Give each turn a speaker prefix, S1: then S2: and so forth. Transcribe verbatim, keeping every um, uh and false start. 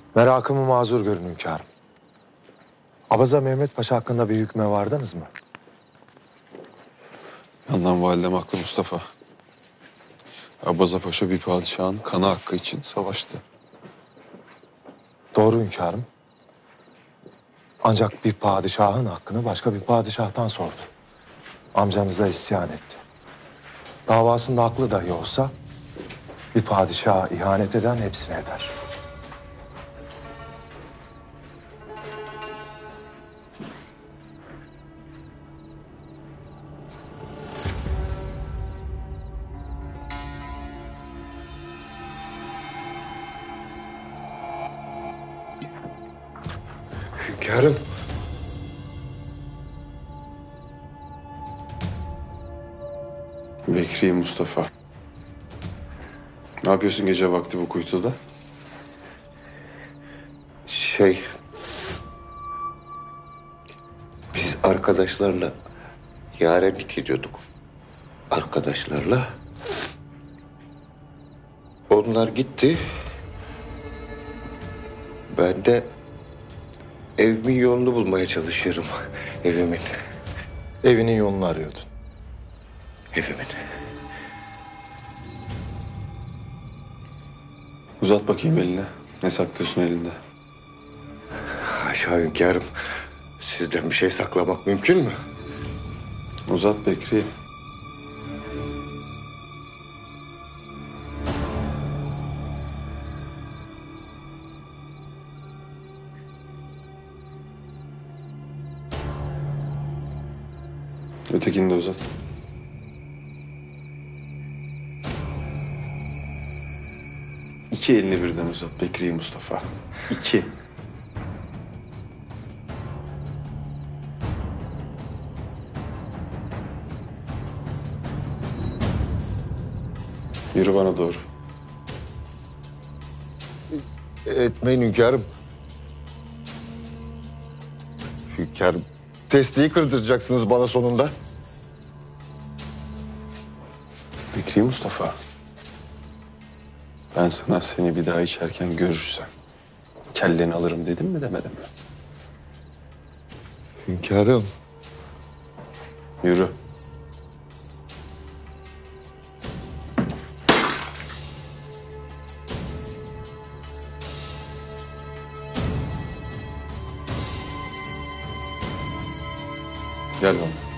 S1: Merakımı mazur görün hünkârım. Abaza Mehmet Paşa hakkında bir hükme vardınız mı?
S2: Yandan validem haklı Mustafa. Abaza Paşa bir padişahın kanı hakkı için savaştı.
S1: Doğru hünkârım. Ancak bir padişahın hakkını başka bir padişahtan sordu. Amcanıza isyan etti. Davasında haklı dahi olsa bir padişaha ihanet eden hepsini eder.
S3: Hünkârım.
S2: Bekri Mustafa. Ne yapıyorsun gece vakti bu kuytuda?
S3: Şey... Biz arkadaşlarla yarenlik ediyorduk. Arkadaşlarla. Onlar gitti. Ben de evimin yolunu bulmaya çalışıyorum. Evimin.
S1: Evinin yolunu arıyordun.
S3: Evimin.
S2: Uzat bakayım eline. Ne saklıyorsun elinde?
S3: Haşa hünkârım. Sizden bir şey saklamak mümkün mü?
S2: Uzat Bekri. Ötekini de uzat. İki elini birden uzat Bekri Mustafa. İki. Yürü bana doğru.
S3: Etmeyin hünkârım. Hünkârım, testiyi kırdıracaksınız bana sonunda.
S2: Bekri Mustafa. Ben sana seni bir daha içerken görürsem kelleni alırım dedim mi demedim mi?
S3: Hünkârım.
S2: Yürü. Gel bana.